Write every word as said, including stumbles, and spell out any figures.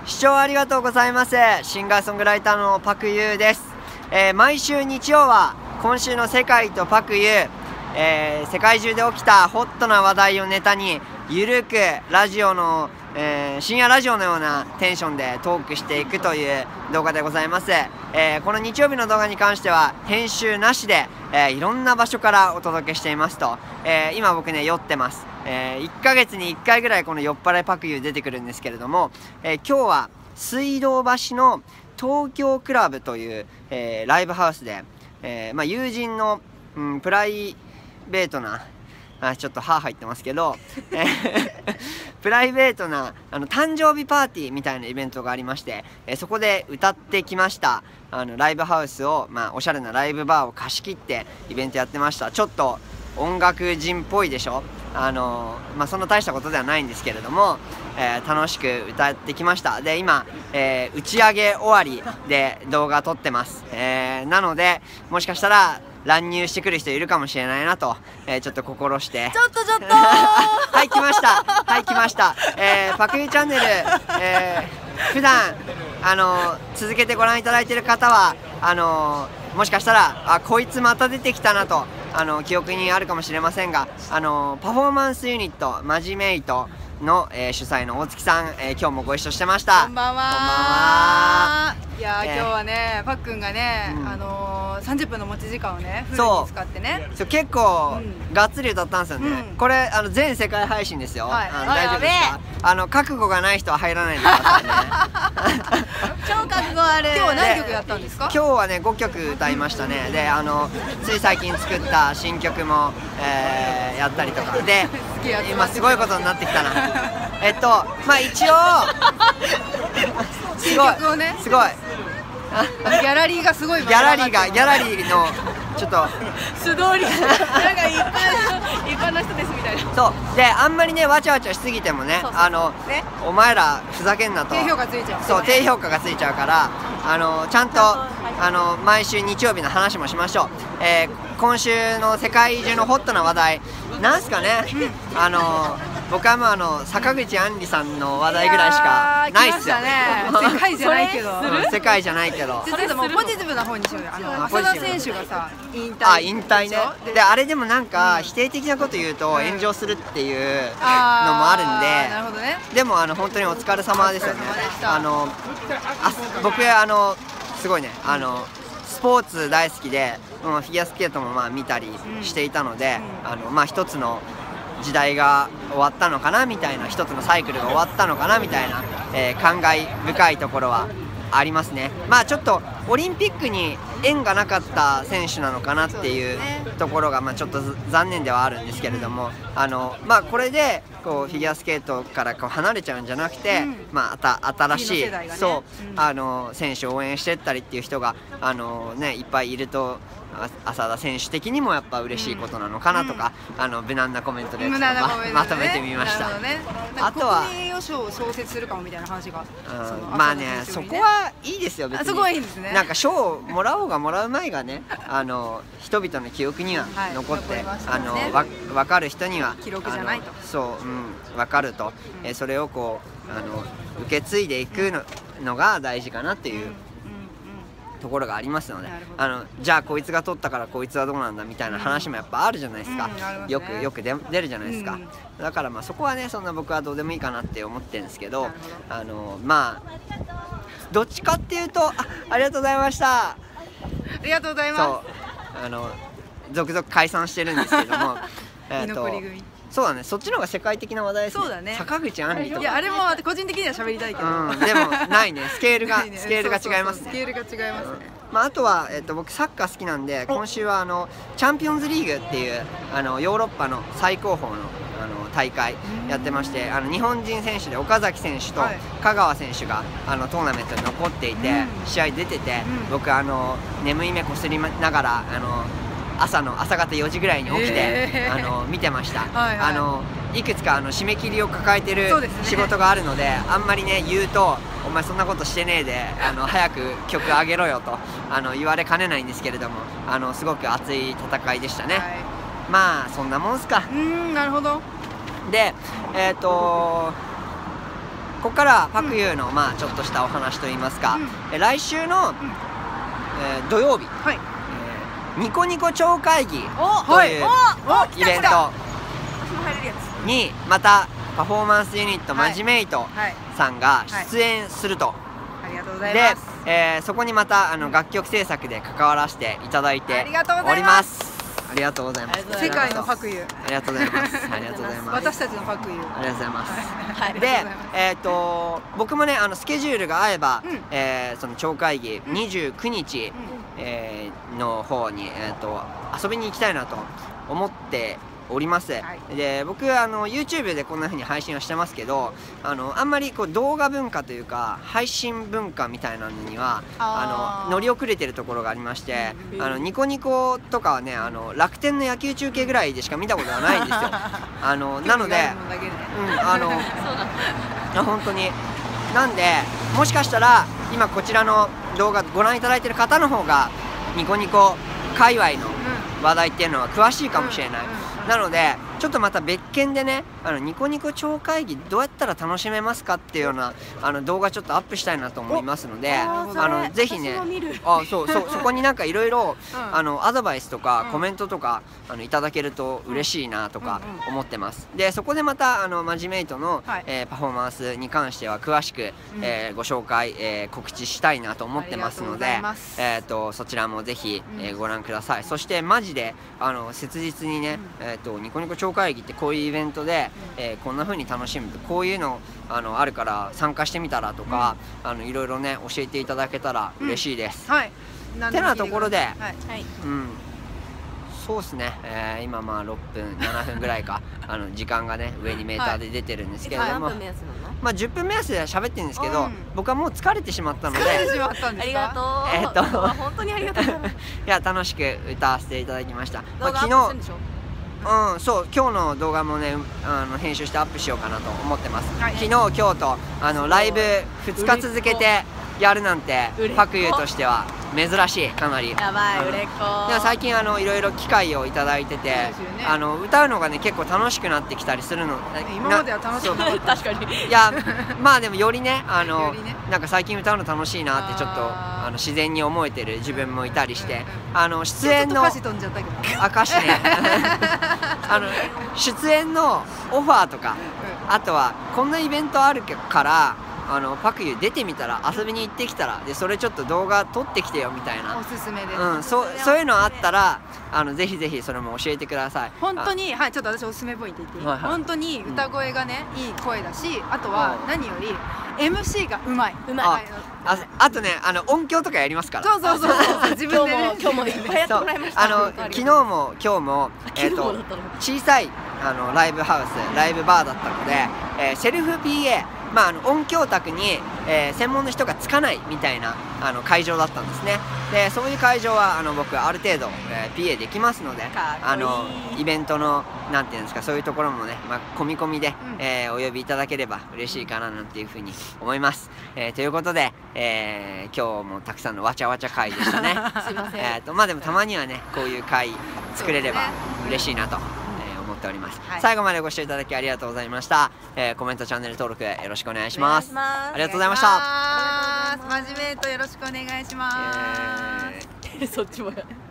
視聴ありがとうございます。シンガーソングライターのパクユーです。えー、毎週日曜は今週の世界とパクユー、えー、世界中で起きたホットな話題をネタにゆるくラジオの、えー、深夜ラジオのようなテンションでトークしていくという動画でございます。えー、この日曜日の動画に関しては編集なしで、えー、いろんな場所からお届けしていますと、えー、今僕ね酔ってます。えー、いっかげつにいっかいぐらいこの酔っ払いパクユー出てくるんですけれども、えー、今日は水道橋の東京クラブという、えー、ライブハウスで、えーまあ、友人の、うん、プライベートなあちょっと歯入ってますけど、えー、プライベートなあの誕生日パーティーみたいなイベントがありまして、えー、そこで歌ってきました。あのライブハウスを、まあ、おしゃれなライブバーを貸し切ってイベントやってました。ちょっと音楽人っぽいでしょ。あのまあ、そんな大したことではないんですけれども、えー、楽しく歌ってきました。で今、えー、打ち上げ終わりで動画撮ってます。えー、なのでもしかしたら乱入してくる人いるかもしれないなと、えー、ちょっと心してちょっとちょっとはい来ましたはい来ました、えー、パクユーチャンネル、えー、普段あのー、続けてご覧いただいている方はあのー、もしかしたらあこいつまた出てきたなとあの記憶にあるかもしれませんが、あのパフォーマンスユニットマジメイトの、えー、主催の大月さん、えー、今日もご一緒してました。 こんばんは。 こんばんは。 いやー、えー、今日はねパックンがね、うん、あのー、さんじゅっぷんの持ち時間をねフルに使ってねそう結構、うん、がっつり歌ったんですよね、うん、これあの全世界配信ですよ、はい、あの大丈夫ですか？あの覚悟がない人は入らないでくださいね超覚悟ある。今日は何曲やったんですか？ 今日はねごきょく歌いましたね。であのつい最近作った新曲も、えー、やったりとかで今すごいことになってきたなえっとまあ一応新曲をねすごいギャラリーがすごいギャラリーがギャラリーのちょっと素通りなんか一般一般の人ですみたいな。 そうであんまりねわちゃわちゃしすぎてもねそうそうあの、ね、お前らふざけんなと低評価ついちゃう。 そう低評価がついちゃうからあのちゃんとあの毎週日曜日の話もしましょう。えー、今週の世界中のホットな話題なんすかね、うん、あの僕はもうあの坂口杏里さんの話題ぐらいしかないっすよ。 世界じゃないけど世界じゃないけどちょっともうポジティブな方にしようよ。あの浅田選手がさ引退あ引退ねであれでもなんか否定的なこと言うと炎上するっていうのもあるんで、 なるほどね。 でもあの本当にお疲れ様ですよね。あのあ僕あのすごいねあのスポーツ大好きで、うん、フィギュアスケートもまあ見たりしていたので、うん、あのまあ一つの時代が終わったのかなみたいな一つのサイクルが終わったのかなみたいな、えー、感慨深いところはありますね。まあちょっとオリンピックに縁がなかった選手なのかなっていうところがまあちょっと残念ではあるんですけれども、あのまあこれでこうフィギュアスケートからこう離れちゃうんじゃなくて、うん、まあた新しい、ね、そう、うん、あの選手を応援してったりっていう人があのねいっぱいいると浅田選手的にもやっぱ嬉しいことなのかなとか、うん、あの無難なコメントで、ね、ま, まとめてみました。 ね、あとは国名誉賞を創設するかもみたいな話が、 うん、まあねそこはいいですよ別に。 あそこはいいんですね。 なんか賞をもらおうがもらう前がねあの人々の記憶には残って、はい、あのわ分かる人には記録じゃないとそう、うん、分かると、うん、えそれをこうあの受け継いでいく の,、うん、のが大事かなっていう。うんところがありますので、あのじゃあこいつが取ったからこいつはどうなんだみたいな話もやっぱあるじゃないですか、うんうんね、よくよく出るじゃないですか、うん、だからまあそこはねそんな僕はどうでもいいかなって思ってるんですけど、あのまあどっちかっていうと あ, ありがとうございましたありがとうございます。 そうあの続々解散してるんですけどもえとそうだね、そっちの方が世界的な話題ですね。 そうだね。 坂口杏里とか。 いやあれも個人的には喋りたいけど。 うん、でもないね、スケールが、ね、スケールが違いますね。 スケールが違いますね。 うん、まああとはえっと僕サッカー好きなんで今週はあのチャンピオンズリーグっていうあのヨーロッパの最高峰のあの大会やってまして、あの日本人選手で岡崎選手と香川選手があのトーナメントに残っていて、うん、試合出てて、うん、僕あの眠い目こすりながらあの朝の朝方よじぐらいに起きて、えー、あの見てました。はい、はい、あのいくつかあの締め切りを抱えてる仕事があるので、あんまりね言うとお前そんなことしてねえであの早く曲上げろよとあの言われかねないんですけれども、あのすごく熱い戦いでしたね。はい、まあそんなもんすか。 うーん、なるほど。 でえっとここからパクユーの、まあちょっとしたお話といいますか、え来週の、えー土曜日、 はい、 えーニコニコ超会議おというおおイベント私も入れるやつにまたパフォーマンスユニットはいマジメイトはいさんが出演すると。 ありがとうございでます、 えーそこにまたあの楽曲制作で関わらせていただいてありがとうござおりいまますす。ありがとうございます。 世界のパクユーありがとうございます。ありがとうございます。 私たちのパクユーありがとうございます。 はいで、えっ、と僕もねあのスケジュールが合えば、 うんえーその超会議うんにじゅうくにち、えーの方にえっ、と遊びに行きたいなと思っております。 はいで僕あの YouTube でこんな風に配信をしてますけど、あのあんまりこう動画文化というか配信文化みたいなのにはああーの乗り遅れてるところがありまして、 うんあのニコニコとかはねあの楽天の野球中継ぐらいでしか見たことがないんですよ。あのなので、うんあのいや本当になんでもしかしたら今こちらの動画ご覧いただいてる方の方がニコニコ界隈の話題っていうのは詳しいかもしれない。なのでちょっとまた別件でねあのニコニコ超会議どうやったら楽しめますかっていうようなあの動画ちょっとアップしたいなと思いますので、あのぜひねあそうそうそこになんかいろいろあのアドバイスとかコメントとかあのいただけると嬉しいなとか思ってます。でそこでまたあのマジメイトの、 はいえーパフォーマンスに関しては詳しく、 うんえーご紹介、えー告知したいなと思ってますのでありがとうございますえーとそちらもぜひ、 うんえーご覧ください。そしてマジであの切実にね、えーとニコニコ超会議ってこういうイベントで、えーこんな風に楽しむとこういうのあのあるから参加してみたらとか、あのいろいろね教えていただけたら嬉しいです。 はいてなところではいうんそうですね、えー今まあろっぷんななふんぐらいかあの時間がね上にメーターで出てるんですけれども、まあじゅっぷん目安で喋ってるんですけど、 うん僕はもう疲れてしまったので疲れてしまったんですかありがとう。 えーっと本当にありがとうございます。 いや楽しく歌わせていただきました。まあ、 動画ア昨日ップするんでしょ？ うん、そう今日の動画もねあの編集してアップしようかなと思ってます。 はい昨日今日とあのライブふつか続けてやるなんて売れっ子パクユーとしては珍しいかなり。 やばい売れっ子。 でも最近あのいろいろ機会をいただいてて、 そうですよねあの歌うのがね結構楽しくなってきたりするの。 今までは楽しくなかった確かに。 いやまあでもよりねあのよりねなんか最近歌うの楽しいなってちょっとあーあの自然に思えてる自分もいたりして、 うんうんあの出演のちょっと歌詞飛んじゃったけどあ歌詞ねあの出演のオファーとかあとはこんなイベントあるからあのパクユー出てみたら遊びに行ってきたらでそれちょっと動画撮ってきてよみたいおな、 すすめです、 うん、そうそういうのあったらあのぜひぜひそれも教えてください。 本当にはいちょっと私おすすめポイント言っていい、 はいはい本当に歌声がね、いい声だしあとはうん何より エムシー がうまい、 うまい。 あああとねあの音響とかやりますから。 そうそうそうそう自分でね今日も今日もいっぱいやってそうもらいました。 あの昨日も今日もえっ、 昨日もとだったの小さいあのライブハウスライブバーだったので、えーセルフ ピーエー、まあ、あの音響卓に、えー専門の人がつかないみたいなあの会場だったんですね。でそういう会場はあの僕ある程度、えー ピーエー できますのでかっこいいあのイベントのなんていうんですかそういうところもね、まあ、込み込みで、 うんえーお呼びいただければ嬉しいかななんていうふうに思います。えーということで、えー今日もたくさんのわちゃわちゃ会でしたね。 すいません。 えーとまあでもたまにはねこういう会作れればそうですね嬉しいなと、えー思っております、 はい最後までご視聴いただきありがとうございました、えーコメントチャンネル登録よろしくお願いしますお願いしますありがとうございましたお願いしますマジメイトよろしくお願いします、 えーそっちもや。